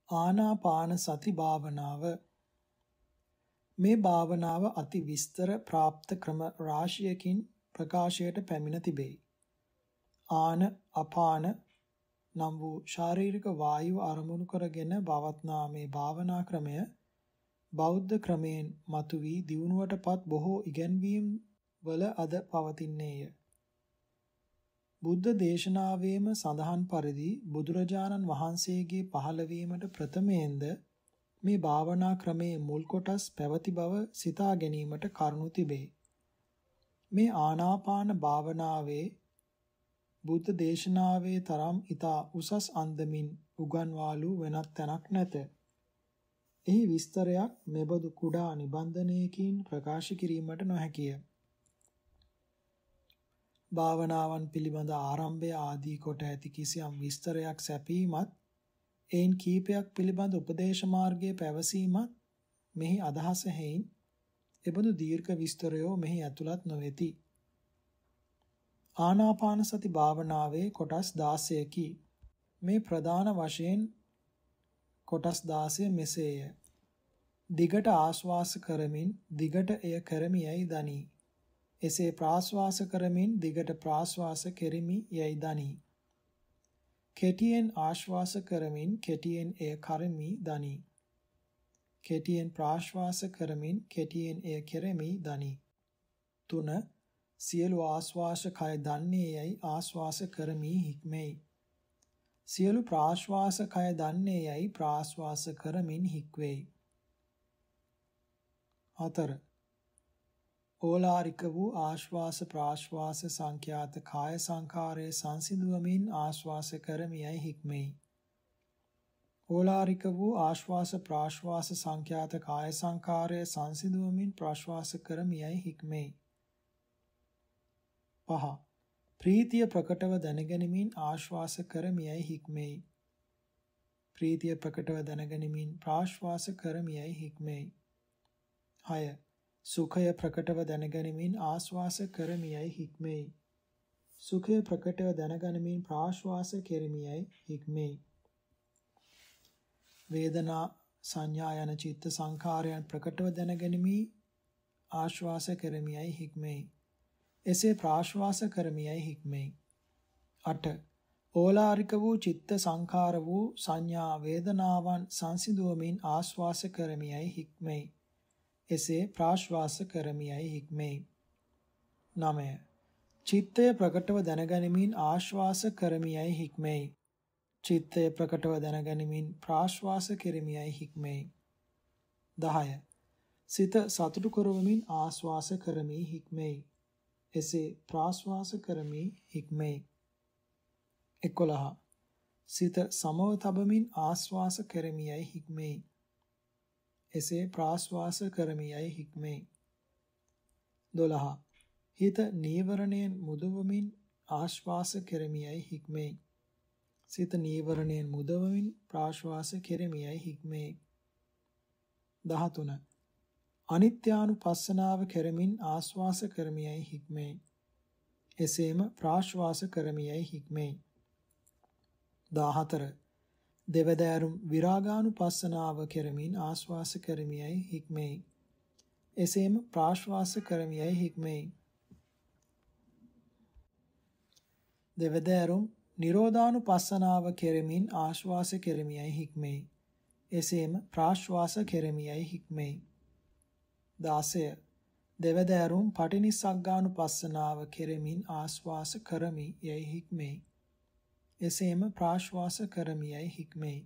ආනාපාන සති භාවනාව. මේ භාවනාව අති විස්තර ප්‍රාප්ත ක්‍රම රාශියකින් ප්‍රකාශයට පැමිණ තිබේ. ආන අපාන නම් වූ ශාරීරික වායුව අරමුණු කරගෙන පවත්නා මේ භාවනා ක්‍රමය බෞද්ධ ක්‍රමයෙන් මතුවී දියුණුවටපත් බොහෝ ඉගැන්වීම් වල අද පවතින්නේය. බුද්ධ දේශනාවේම සඳහන් පරිදි බුදුරජාණන් වහන්සේගේ පහළවීමට ප්‍රථමයෙන්ද මේ භාවනා ක්‍රමයේ මුල් කොටස් පැවති බව සිතා ගැනීමට කරුණු තිබේ. මේ ආනාපාන භාවනාවේ බුද්ධ දේශනාවේ තරම් ඊතා උසස් අන්දමින් උගන්වාලු වෙනත් තැනක් නැත. එහි විස්තරයක් මෙබඳු කුඩා නිබන්ධනයකින් ප්‍රකාශ කිරීමට නොහැකිය. භාවනාවන් පිළිබඳ ආරම්භය ආදී කොට ඇති කිසියම් විස්තරයක් සැපීමත් එයින් කීපයක් පිළිබඳ උපදේශ මාර්ගයේ පැවසීමත් මෙහි අදහස හේයින් එබඳු දීර්ඝ විස්තරයෝ මෙහි ඇතුළත් නොවේති. ආනාපාන සති භාවනාවේ කොටස් 16කි. මේ ප්‍රධාන වශයෙන් කොටස් 16 මෙසේය. දිගට ආශ්වාස කරමින් දිගට එය කරමි යයි දනී. එසේ ප්‍රාශ්වාස කරමින් දිගට ප්‍රාශ්වාස කෙරිමි යයි දනී. කෙටියෙන් ආශ්වාස කරමින් කෙටියෙන් එය කරමි දනී. කෙටියෙන් ප්‍රාශ්වාස කරමින් කෙටියෙන් එය කෙරෙමි දනී. 3. සියලු ආශ්වාස කය දන්නේ යයි ආශ්වාස කරමි හික්මෙයි. සියලු ප්‍රාශ්වාස කය දන්නේ යයි ප්‍රාශ්වාස කරමින් හික්වෙයි. 4. ඕලාරික වූ ආශ්වාස ප්‍රාශ්වාස සංඛ්‍යාත කාය සංඛාරයේ සංසිඳුවමින් ආශ්වාස කරමි යයි හික්මෙයි. ඕලාරික වූ ආශ්වාස ප්‍රාශ්වාස සංඛ්‍යාත කාය සංඛාරයේ සංසිඳුවමින් ප්‍රාශ්වාස කරමි යයි හික්මෙයි. 5. ප්‍රීතිය ප්‍රකටව දැනගැනීමෙන් ආශ්වාස කරමි යයි හික්මෙයි. ප්‍රීතිය ප්‍රකටව දැනගැනීමෙන් ප්‍රාශ්වාස කරමි යයි හික්මෙයි. 6. සුඛය ප්‍රකටව දැනගැනීමෙන් ආශ්වාස කරමි යයි හික්මෙයි. සුඛය ප්‍රකටව දැනගැනීමෙන් ප්‍රාශ්වාස කෙරෙමි යයි හික්මෙයි. වේදනා සංඥා යන චිත්ත සංඛාරයන් ප්‍රකටව දැනගැනීමේ ආශ්වාස කරමි යයි හික්මෙයි. එසේ ප්‍රාශ්වාස කරමි යයි හික්මෙයි. 8. ඕලාරික වූ චිත්ත සංඛාර වූ සංඥා වේදනාවන් සංසිඳුවමින් ආශ්වාස කරමි යයි හික්මෙයි. එසේ ප්‍රාශ්වාස කරමි යයි හික්මෙයි. 9. චිත්තය ප්‍රකටව දැනගැනීමෙන් ආශ්වාස කරමි යයි හික්මෙයි. චිත්තය ප්‍රකටව දැනගැනීමෙන් ප්‍රාශ්වාස කෙරෙමි යයි හික්මෙයි. 10. සිත සතුටු කරවමින් ආශ්වාස කරමි හික්මෙයි. එසේ ප්‍රාශ්වාස කරමි හික්මෙයි. 11. සිත සමව තබමින් ආශ්වාස කරමි යයි හික්මෙයි. එසේ ප්‍රාශ්වාස කරමි යයි හික්මෙයි. 12. හිත නීවරණයෙන් මුදවමින් ආශ්වාස කරමි යයි හික්මෙයි. සිත නීවරණයෙන් මුදවමින් ප්‍රාශ්වාස කෙරෙමි යයි හික්මෙයි. 13. අනිත්‍යානුපස්සනාව කෙරෙමින් ආශ්වාස කරමි යයි හික්මෙයි. එසේම ප්‍රාශ්වාස කරමි යයි හික්මෙයි. 14. දෙවදෑරුම් විරාගානුපස්සනාව කෙරෙමින් ආශ්වාස කරමි යයි හික්මෙයි. එසේම ප්‍රාශ්වාස කරමි යයි හික්මෙයි. දෙවදෑරුම් නිරෝධානුපස්සනාව කෙරෙමින් ආශ්වාස කරමි යයි හික්මෙයි. එසේම ප්‍රාශ්වාස කරමි යයි හික්මෙයි. 16. දෙවදෑරුම් පටිනිස්සග්ගානුපස්සනාව කෙරෙමින් ආශ්වාස කරමි යයි හික්මෙයි. එසේම ප්‍රාශ්වාස කරමි යයි හික්මෙයි.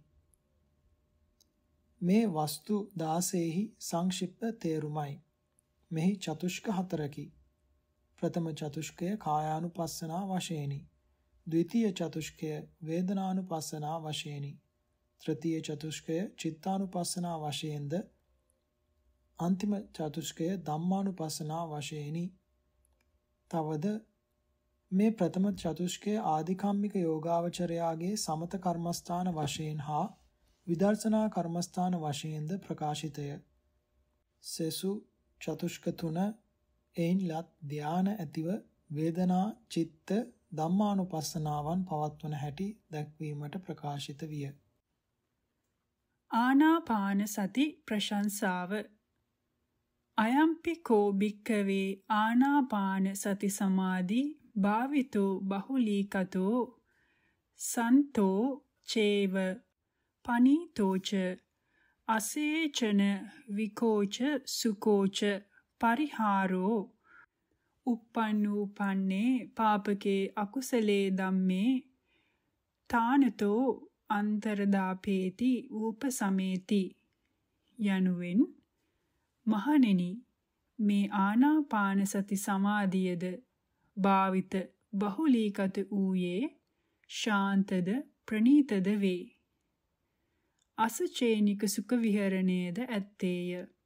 මේ වස්තු 16හි සංක්ෂිප්ත තේරුමයි. මෙහි චතුෂ්ක 4කි. ප්‍රථම චතුෂ්කය කායානුපස්සනා වශයෙනි. ද්විතීය චතුෂ්කය වේදනානුපස්සනා වශයෙනි. තෘතීය චතුෂ්කය චිත්තානුපස්සනා වශයෙන්ද අන්තිම චතුෂ්කය ධම්මානුපස්සනා වශයෙනි. තවද මේ ප්‍රථම චතුෂ්කය ආධිකම්මික යෝගාවචරයාගේ සමත කර්මස්ථාන වශයෙන් හා විදර්ශනා කර්මස්ථාන වශයෙන්ද ප්‍රකාශිතය. සෙසු චතුෂ්ක 3 එයින්ලත් ධාන ඇතිව වේදනා චිත්ත ධම්මානුපස්සනාවන් පවත්වන හැටි දැක්වීමට ප්‍රකාශිත විය. ආනාපාන සති ප්‍රශංසාව. අයම්පි කෝ භික්ඛවේ ආනාපාන සති සමාධි භාවිතෝ බහුලීකතෝ සන්තෝ චේව පනීතෝච අසේචන විකෝච සුකෝච පරිහාරෝ uppannūpanne පාපකේ අකුසලේ ධම්මේ තානතෝ අන්තරදාපේති ූපසමේති යනුවෙන් මහණෙනි මේ ආනාපාන සති සමාධියද භාවිත බහුලීකත ඌයේ ශාන්තද ප්‍රණීතද වේ. අසචේනික සුඛ විහරණයේද ඇත්තේය.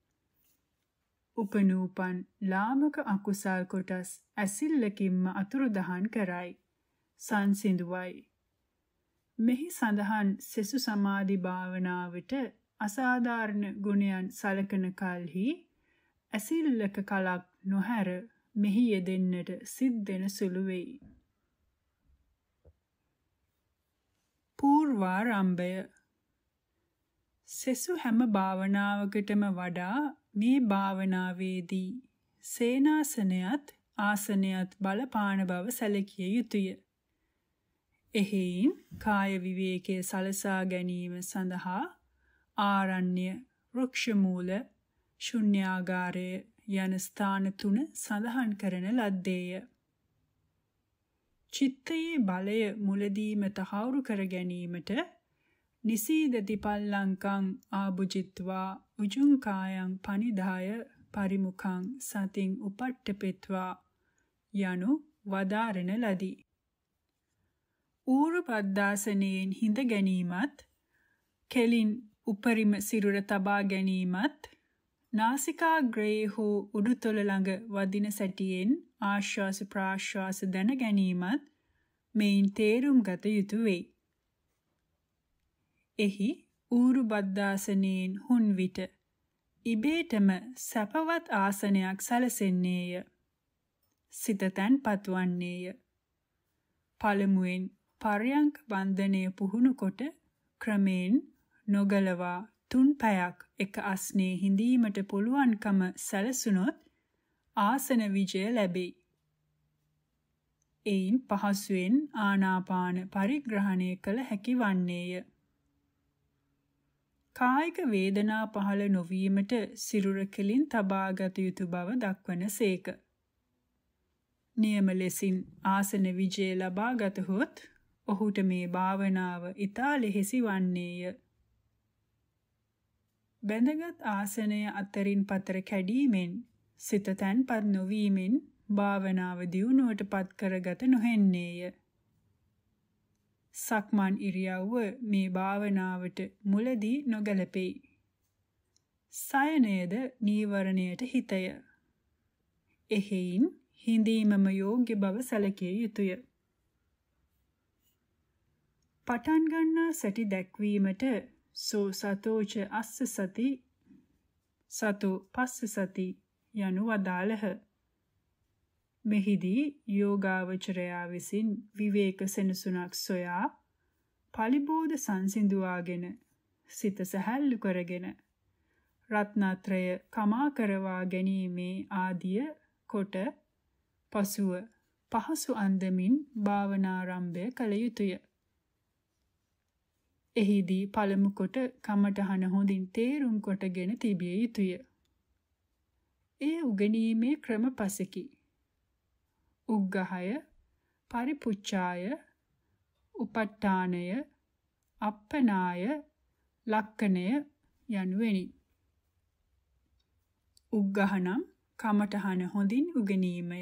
උපනූපන් ලාමක අකුසල් කොටස් ඇසිල්ලකින්ම අතුරුදහන් කරයි. සංසිඳුවයි. මෙහි සඳහන් සෙසු සමාධි භාවනාවට අසාධාරණ ගුණයන් සලකන කල්හි ඇසිල්ලක කලක් නොහැර මෙහි යෙදෙන්නට සිද්ධෙන සුළු වෙයි. පූර්වාරම්භය. සෙසු හැම භාවනාවකටම වඩා මේ භාවනාවේදී සේනාසනයත් ආසනයත් බලපාන බව සැලකිය යුතුය. එහෙයින් කාය විවේකයේ සලසා ගැනීම සඳහා ආරණ්‍ය, වෘක්ෂ මූල, ශුන්‍යාගාරය යන ස්ථාන 3 සඳහන් කරන ලද්දේය. චිත්තයේ බලය මුලදීම තහවුරු කර ගැනීමට නිසීදති පල්ලංකං ආභුජිත්වා උජුං කායං පනිදාය පරිමුඛං සතින් උපට්ඨපෙත්වා යනු වදාරන ලදී. ඌරු පද්දාසනයෙන් හිඳ ගැනීමත්, කෙලින් උපරිම සිරුර තබා ගැනීමත්, නාසිකාග්‍රයේ හෝ උඩුතොල ළඟ වදින සැටියෙන් ආශ්වාස ප්‍රාශ්වාස දැන ගැනීමත් මෙයින් තේරුම් ගත යුතු වේ. එහි ඌරු බද්දාසනයෙන් හුන් විට ඉබේටම සැපවත් ආසනයක් සැලසෙන්නේය. සිත තැන්පත් වන්නේය. පළමුවෙන් පර්යංක බන්ධනය පුහුණු කොට ක්‍රමයෙන් නොගලවා 3 පැයක් එක අස්නේ හිඳීමට පුළුවන්කම සැලසුනොත් ආසන විජය ලැබෙයි. එයින් පහසුවෙන් ආනාපාන පරිග්‍රහණය කළ හැකි වන්නේය. කායික වේදනා පහළ නොවීමට සිරුර කෙලින් තබාගත යුතු බව දක්වන සේක. නියම ලෙසින් ආසන විජය ලබා ගතහොත් ඔහුට මේ භාවනාව ඉතා ලෙහෙසි වන්නේය. බැඳගත් ආසනය අතරින් පතර කැඩීමෙන් සිත තැන්පත් නොවීමෙන් භාවනාව දියුණුවට පත් කරගත නොහෙන්නේය. සක්මන් ඉරියව්ව මේ භාවනාවට මුලදී නොගැලපෙයි. සයනයද නීවරණයට හිතය. එහෙයින් හිඳීමම යෝග්‍ය බව සැලකිය යුතුය. පටන් ගන්නා සැටි දැක්වීමට සෝ සතෝච අස්ස සති සතෝ පස්ස සති යනු වදාළහ. මෙහිදී යෝගාවචරයා විසින් විවේක සෙනසුනක් සොයා පලිබෝධ සංසිඳුවාගෙන සිත සැහැල්ලු කරගෙන රත්නත්‍රය කමා කරවා ගැනීමේ ආදිය කොට පසුව පහසු අන්දමින් භාවනාරම්භය කළ යුතුය. එහිදී පළමු කොට කමඨහන හොඳින් තේරුම් කොටගෙන තිබිය යුතුය. ඒ උගනීමේ ක්‍රම පසකි. උග්ගහය, පරිපුච්ඡාය, උපට්ඨානය, අප්පනාය, ලක්කණය යනුවෙනි. උග්ගහනම් කමඨහන හොඳින් උගනීමය.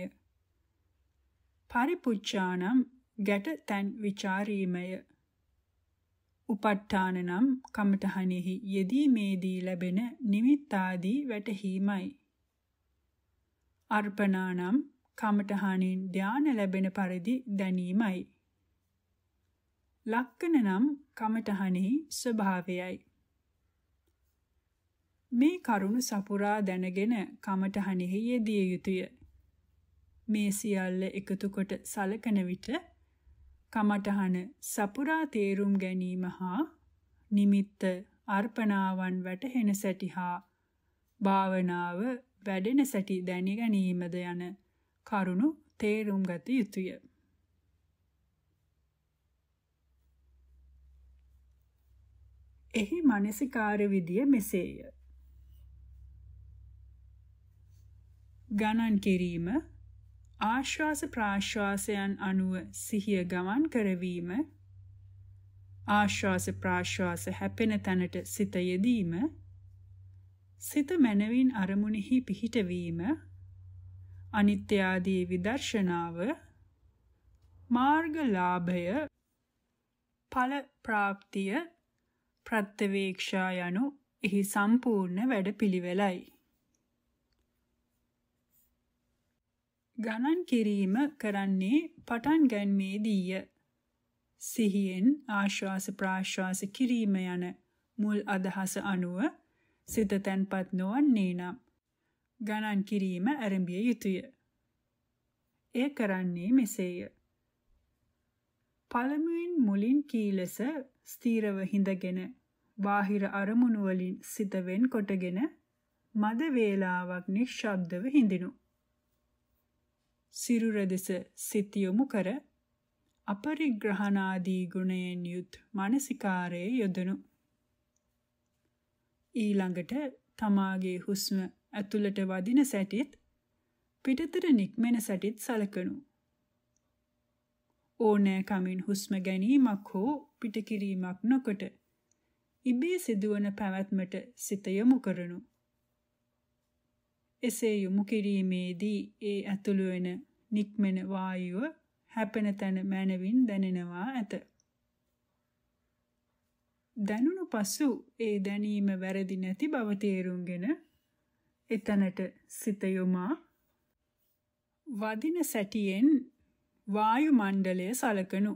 පරිපුච්ඡානම් ගැට තැන් විචාරීමය. උපට්ඨාන නම් කමඨහනෙහි යෙදීමේදී ලැබෙන නිමිත්තාදී වැටහීමයි. අර්පණා නම් කමඨහනින් ධානය ලැබෙන පරිදි දැනීමයි. ලක්කන නම් කමඨහනෙහි ස්වභාවයයි. මේ කරුණු සපුරා දැනගෙන කමඨහනෙහි යෙදිය යුතුය. මේ සියල්ල එකතු කොට සලකන විට කමඨහන සපුරා තේරුම් ගැනීම හා නිමිත්ත අර්පණාවන් වැටහෙන සැටි හා භාවනාව වැඩෙන සැටි දැන ගැනීමද යන කරුණු තේරුම් ගත යුතුය. එහි මානසිකාර විදිය මෙසේය. ගණන් කිරීම, ආශ්වාස ප්‍රාශ්වාසයන් අනුව සිහිය ගමන් කරවීම, ආශ්වාස ප්‍රාශ්වාස හැපෙන තැනට සිත යෙදීම, සිත මනවින් අරමුණෙහි පිහිටවීම, අනිත්‍ය ආදී විදර්ශනාව, මාර්ගලාභය, ඵල ප්‍රාප්තිය, ප්‍රත්‍යවේක්ෂා යනු එහි සම්පූර්ණ වැඩපිළිවෙලයි. ගණන් කිරීම කරන්නේ පටන් ගැනීමේදීය. සිහියෙන් ආශ්වාස ප්‍රාශ්වාස කිරීම යන මුල් අදහස අනුව සිත තැන්පත් නොවන්නේ නම් ගණන් කිරීම ආරම්භිය යුතුය. ඒ කරන්නේ මෙසේය. පළමුවෙන් මුලින් කී ලෙස ස්ථීරව හිඳගෙන බාහිර අරමුණු වලින් සිත වෙන් කොටගෙන මද වේලාවක් නිශ්ශබ්දව හිඳිනු. සිරුර දෙස සිත යොමු කර අපරිග්‍රහණාදී ගුණයෙන් යුත් මානසිකාරයේ යෙදෙනු. ඊළඟට තමාගේ හුස්ම ඇතුළට වදින සැටිත් පිටතට නික්මෙන සැටිත් සලකනු. ඕනෑ කමින් හුස්ම ගැනීමක් හෝ පිටකිරීමක් නොකොට ඉබේ සිදුවන පැවැත්මට සිත යොමු කරනු. එසේ යොමු කිරීමේදී ඒ ඇතුළු වෙන නික්මෙන වායුව හැපෙන තැන මනවින් දැනෙනවා ඇත. දැනුණු පසු ඒ දැනීම වැරදි නැති බව තේරුම්ගෙන එතනට සිත යොමා වදින සැටියෙන් වායු මණ්ඩලය සලකනු.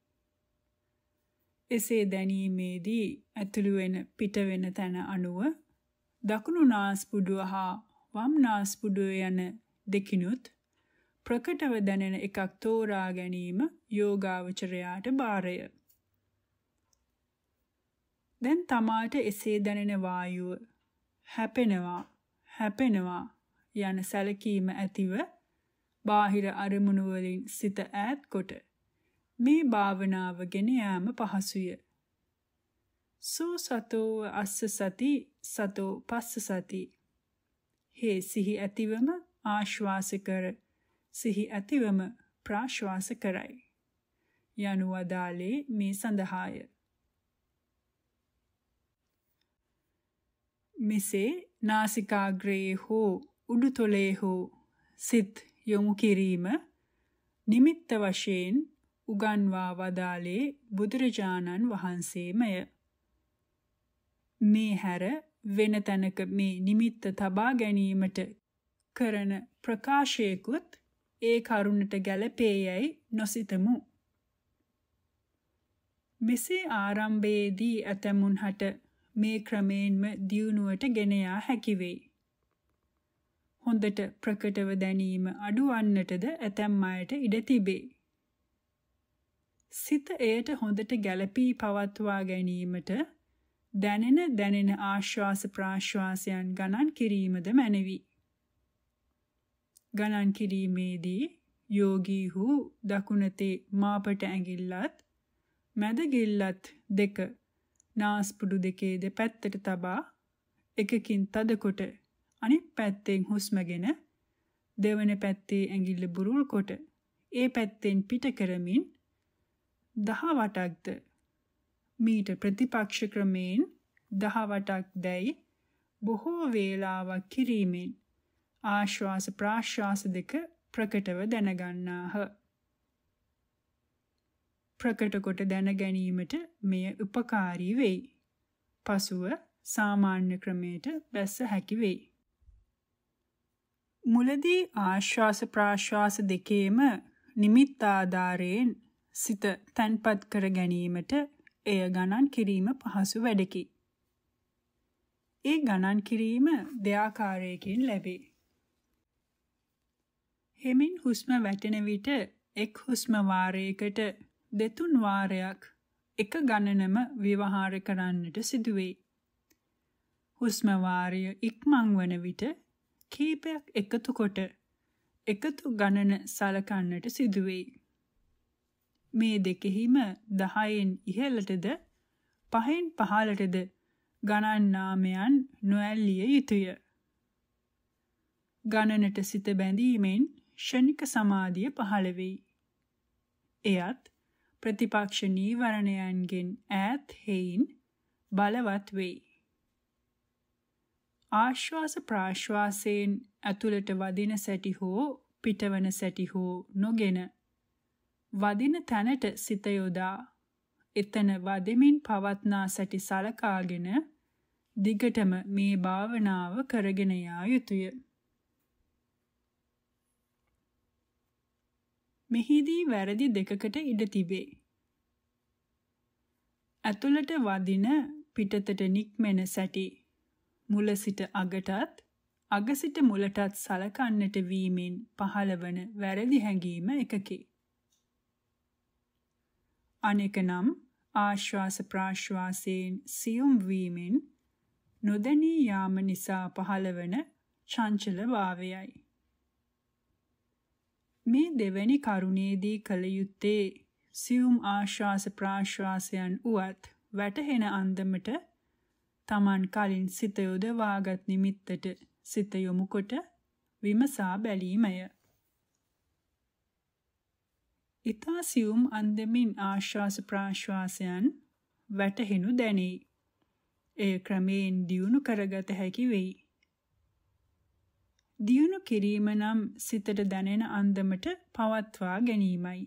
එසේ දැනීමේදී ඇතුළු වෙන පිට වෙන තැන අනුව දකුණු නාස්පුඩුව හා වම් නාස්පුඩුව යන දෙකිනුත් ප්‍රකටව දැනෙන එකක් තෝරා ගැනීම යෝගාවචරයාට බාරය. දැන් තමාට එසේ දැනෙන වායුව හැපෙනවා යන සැලකීම ඇතිව බාහිර අරමුණු වලින් සිත ඈත් කොට මේ භාවනාව ගෙන යාම පහසුය. සෝ සතෝ අස්ස සති සතෝ පස්ස සති. හේ සිහි ඇතිවම ආශ්වාස කර සිහි ඇතිවම ප්‍රාශ්වාස කරයි. යනු වදාලේ මේ සඳහාය. මෙසේ නාසිකාග්‍රයේ හෝ උඩුතොලේ හෝ සිත් යොමු කිරීම නිමිත්ත වශයෙන් උගන්වා වදාලේ බුදුරජාණන් වහන්සේමය. මේ හැර වෙන තැනක මේ නිමිත්ත තබා ගැනීමට කරන ප්‍රකාශයකුත් ඒ කරුණට ගැලපේයයි නොසිතමු. මෙසේ ආරම්භයේදී ඇතමුන් හට මේ ක්‍රමයෙන්ම දියුණුවට ගෙන යා හැකි වෙයි. හොඳට ප්‍රකටව දැනීම අඩුවන්නටද ඇතැම් අයට ඉඩ තිබේ. සිත එයට හොඳට ගැලපී පවත්වා ගැනීමට දැනෙන ආශ්වාස ප්‍රාශ්වාසයන් ගණන් කිරීමද මැනවි. ගණන් කිරීමේදී යෝගීහු දකුණතේ මාපට ඇඟිල්ලත් මැදගිල්ලත් දෙක නාස්පුඩු දෙකේ දෙපැත්තට තබා එකකින් තදකොට අනිත් පැත්තෙන් හුස්මගෙන දෙවන පැත්තේ ඇඟිල්ල බුරුල් කොට ඒ පැත්තෙන් පිට කරමින් 10 වටක්ද මීට ප්‍රතිපක්ෂ ක්‍රමයෙන් 10 වටක් දැයි බොහෝ වේලාවක් කිරීමෙන් ආශ්වාස ප්‍රාශ්වාස දෙක ප්‍රකටව දැනගන්නාහ. ප්‍රකට කොට දැන ගැනීමට මෙය උපකාරී වෙයි. පසුව සාමාන්‍ය ක්‍රමයට බැස්ස හැකි වෙයි. මුලදී ආශ්වාස ප්‍රාශ්වාස දෙකේම නිමිත්ත ආධාරයෙන් සිත තන්පත් කර ගැනීමට එය ගණන් කිරීම පහසු වැඩකි. ඒ ගණන් කිරීම දෙආකාරයකින් ලැබේ. හෙමින් හුස්ම වැටෙන විට එක් හුස්ම වාරයකට 2-3 වාරයක් එක ගණනම ව්‍යවහාර කරන්නට සිදුවේ. හුස්ම වාරය ඉක්මන් වන විට කීපයක් එකතු කොට එකතු ගණන සලකන්නට සිදුවෙයි. මේ දෙකෙහිම 10න් ඉහළටද 5න් පහළටද ගණන් නාමයන් නොඇල්ලිය යුතුය. ගණනට සිත බැඳීමෙන් ෂණික සමාධිය පහළ වෙයි. එයත් ප්‍රතිපක්ෂ නීවරණයන්ගෙන් ඈත් හේයින් බලවත් වෙයි. ආශ්වාස ප්‍රාශ්වාසයෙන් ඇතුළට වදින සැටි හෝ පිටවන සැටි හෝ නොගෙන වදින තැනට සිත යොදා එතන වදෙමින් පවත්නා සැටි සලකාගෙන දිගටම මේ භාවනාව කරගෙන යා යුතුය. මෙහිදී වැරදි දෙකකට ඉඩ තිබේ. ඇතුළට වදින පිටතට නික්මෙන සැටි මුල සිට අගටත් අග සිට මුලටත් සලකන්නට වීමෙන් පහළවන වැරදි හැඟීම එකකි. අනෙක නම් ආශ්වාස ප්‍රාශ්වාසයෙන් සියුම් වීමෙන් නොදැනී යාම නිසා පහළවන චංචල භාවයයි. මේ දෙවැනි කරුණේදී කල යුත්තේ සියුම් ආශ්වාස ප්‍රාශ්වාසයන් උවත් වැටහෙන අන්දමට තමන් කලින් සිත යොදවාගත් නිමිත්තට සිත යොමු කොට විමසා බැලීමය. ඊතා සියුම් අන්දමින් ආශ්වාස ප්‍රාශ්වාසයන් වැටහෙනු දැනේ. එය ක්‍රමයෙන් දියුණු කරගත හැකි වෙයි. දියුණු කිරීම නම් සිතට දැනෙන අන්දමට පවත්වා ගැනීමයි.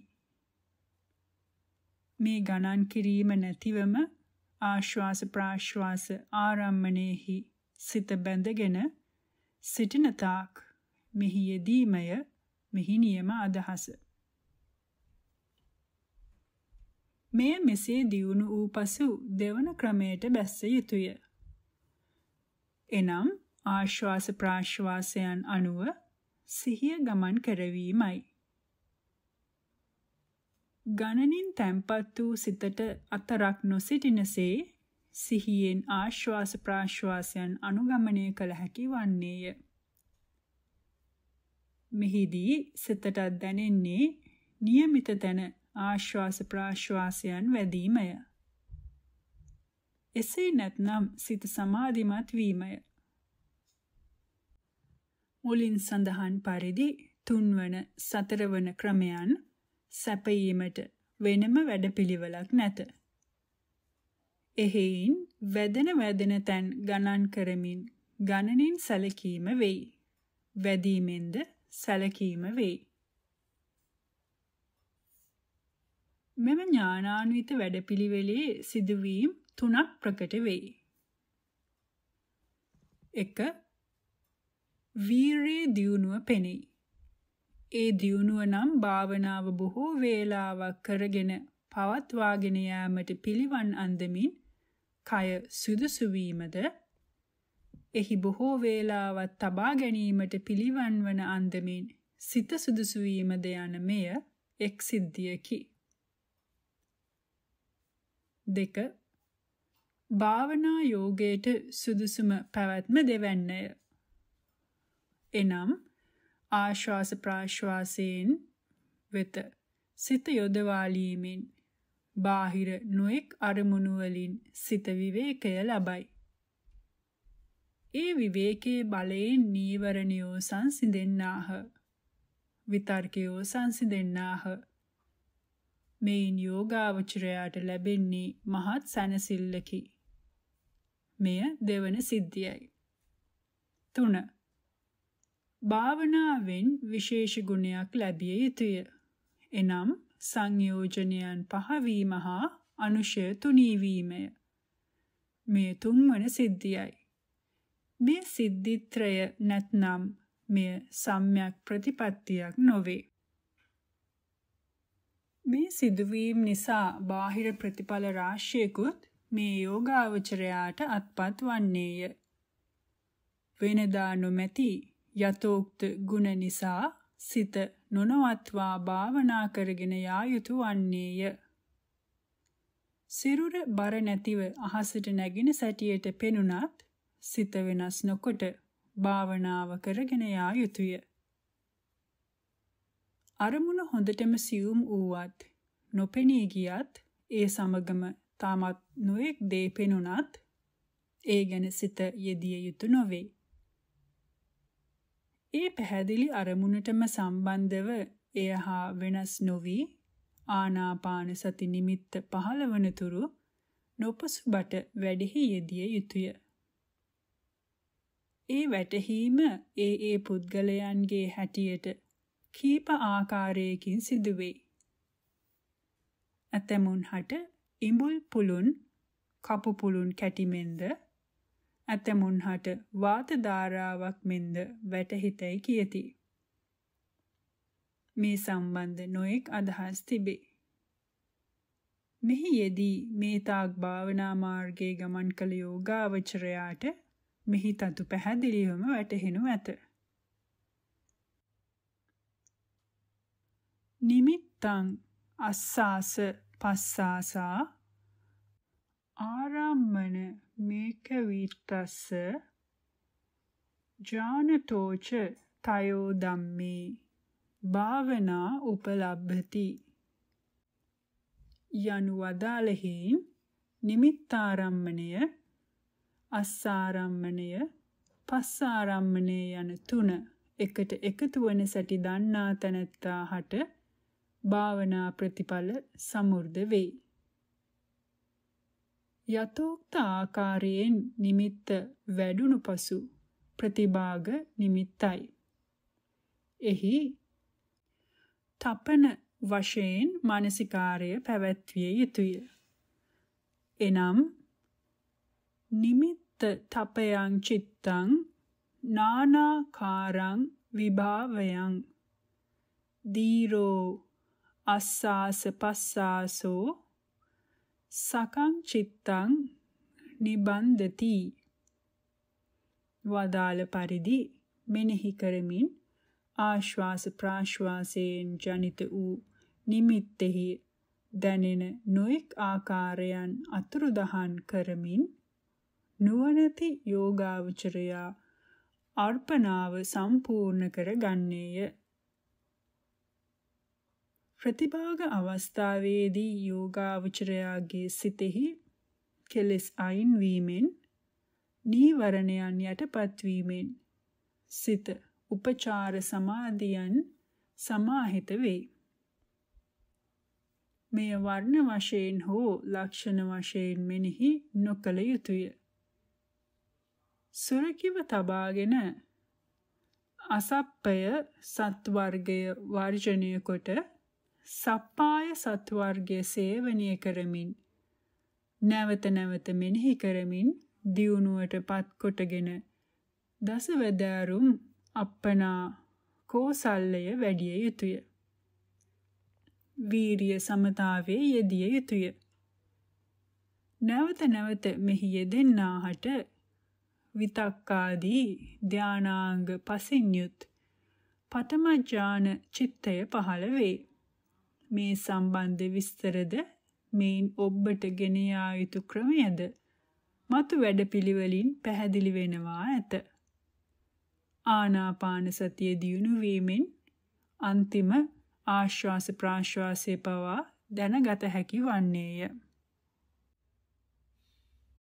මේ ගණන් කිරීම නැතිවම ආශ්වාස ප්‍රාශ්වාස ආරම්මණයෙහි සිත බැඳගෙන සිටින තාක් මෙහි යෙදීමය මෙහි නියම අදහස. මෙය මෙසේ දියුණු වූ පසු දෙවන ක්‍රමයට බැස්ස යුතුය. එනම් ආශ්වාස ප්‍රාශ්වාසයන් අනුව සිහිය ගමන් කරවීමයි. ගණනින් තැම්පත් වූ සිතට අතරක් නොසිටිනසේ සිහියෙන් ආශ්වාස ප්‍රාශ්වාසයන් අනුගමනය කළ හැකි වන්නේය. මෙහිදී සිතට දැනෙන්නේ નિયમિત තැන ආශ්වාස ප්‍රාශ්වාසයන් වැදීමය. එසේ නැත්නම් සිත සමාධිමත් වීමය. මුලින් සඳහන් පරිදි 3 වන 4 වන ක්‍රමයන් සැපයීමට වෙනම වැඩපිළිවෙලක් නැත. එහෙයින් වැදෙන තැන් ගණන් කරමින් ගණනින් සැලකීම වෙයි. වැදීමෙන්ද සැලකීම වෙයි. මෙම ඥානාන්විත වැඩපිළිවෙලේ සිදුවීම් 3ක් ප්‍රකට වෙයි. 1. වීර්යයේ දියුණුව පෙනෙයි. ඒ දියුණුව නම් භාවනාව බොහෝ වේලාවක් කරගෙන පවත්වාගෙන යාමට පිළිවන් අන්දමින් කය සුදුසු වීමද එහි බොහෝ වේලාවක් තබා ගැනීමට පිළිවන් වන අන්දමින් සිත සුදුසු වීමද යන මෙය එක් සිද්ධියකි. 2. භාවනා යෝගයට සුදුසුම පැවැත්ම දෙවැන්නය. එනම් ආශ්වාස ප්‍රාශ්වාසයෙන් වෙත සිත යොදවාලීමෙන් බාහිර නොඑක් අරමුණු වලින් සිත විවේකය ලබයි. ඒ විවේකයේ බලයෙන් නීවරණයෝ සංසිඳෙන්නාහ. විතර්කයෝ සංසිඳෙන්නාහ. මේන් යෝගාවචරයාට ලැබෙන්නේ මහත් සැනසෙල්ලකි. මෙය දෙවන සිද්ධියයි. 3. භාවනාවෙන් විශේෂ ගුණයක් ලැබිය යුතුය. එනම් සංයෝජනයන් පහවීම හා අනුශය තුනී වීමය. මේ 3 වන සිද්ධියයි. මේ සිද්ධිත්‍රය නැත්නම් මෙය සම්‍යක් ප්‍රතිපත්තියක් නොවේ. මේ සිදුවීම් නිසා බාහිර ප්‍රතිඵල රාශියකුත් මේ යෝගාවචරයාට අත්පත් වන්නේය. වෙනදා නොමැති යතෝක්ත ගුණ නිසා සිත නොනවත්වා භාවනා කරගෙන යා යුතු වන්නේය. සිරුර බර නැතිව අහසට නැගින සැටියට පෙනුනත් සිත වෙනස් නොකොට භාවනාව කරගෙන යා යුතුය. අරමුණ හොඳටම සියුම් වූවත් නොපෙනී ගියත් ඒ සමගම තාමත් නොඑක් දේ පෙනුනත් ඒ ගැන සිත යෙදිය යුතු නොවේ. ඒ පැහැදිලි අරමුණටම සම්බන්ධව එය හා වෙනස් නොවි ආනාපාන සති නිමිත්ත පහළවන තුරු නොපසුබට වැඩෙහි යෙදිය යුතුය. ඒ වැටහීම ඒ පුද්ගලයන්ගේ හැටියට කීප ආකාරයකින් සිදුවේ. ඇතැමුන් හට ඉඹුල් පුළුන් කපු පුළුන් කැටිමෙන්ද ඇතැමුන් හට වාත ධාරාවක් මෙන්ද වැටහිතැයි කියති. මේ සම්බන්ධ නොයෙක් අදහස් තිබේ. මෙහි යෙදී මේ තාක් භාවනා මාර්ගයේ ගමන් කළ යෝගාවචරයාට මෙහි තතු පැහැදිලිවම වැටහෙනු ඇත. නිමිත්තං අස්සාස පස්සාසා ආරම්මන මේක විත්තස්ස ජානතෝච තයෝ ධම්මේ භාවනා උපලබ්ධති යනු වදාළෙහින් නිමිත්තාරම්මණය අස්සාරම්මණය පස්සාරම්මණය යන තුන එකට එකතු වන සැටි දන්නා තැනැත්තා හට භාවනා ප්‍රතිඵල සමෘද්ධ වේ. යතෝක්ත ආකාරයෙන් නිමිත්ත වැඩුණු පසු ප්‍රතිභාග නිමිත්තයි. එහි තපන වශයෙන් මානසිකාර්ය පැවැත්විය යුතුය. එනම් නිමිත්ත තපයං චිත්තං නානාකාරං විභාවයං දීරෝ අස්සාස පස්සාසෝ සකං චිත්තං නිබන්ධති වදාළ පරිදි මෙනෙහි කරමින් ආශ්වාස ප්‍රාශ්වාසයෙන් ජනිත වූ නිමිත්තෙහි දැනෙන නොඑක් ආකාරයන් අතුරුදහන් කරමින් නුවණැති යෝගාවචරයා අර්පණාව සම්පූර්ණ කර ගන්නේය. ප්‍රතිභාග අවස්ථාවේදී යෝගාවචරයාගේ සිතෙහි කෙලෙස් අයින් වීමෙන් නීවරණයන් යටපත් වීමෙන් සිත උපචාර සමාධියන් සමාහිත වේ. මෙය වර්ණ වශයෙන් හෝ ලක්ෂණ වශයෙන් මෙනෙහි නොකළ යුතුය. සුරකිව තබාගෙන අසප්පය සත්වර්ගය වර්ජනය කොට සප්පාය සත්වර්ගය සේවනය කරමින් නැවත නැවත මෙනෙහි කරමින් දියුණුවට පත් කොටගෙන දසවැදෑරුම් අප්පනා කෝසල්ලය වැඩිය යුතුය. වීරිය සමතාවේ යෙදිය යුතුය. නැවත නැවත මෙහි යෙදෙන්නාහට විතක්කාදී ධානාංග පසින් යුත් පඨම ඥාන චිත්තය පහළ වේ. මේ සම්බන්ධ විස්තරද මේන් ඔබට ගෙන යා යුතු ක්‍රමයද මතු වැඩපිළිවෙලින් පැහැදිලි වෙනවා ඇත. ආනාපාන සතිය දියුණු වීමෙන් අන්තිම ආශ්වාස ප්‍රාශ්වාසයේ පවා දැනගත හැකි වන්නේය.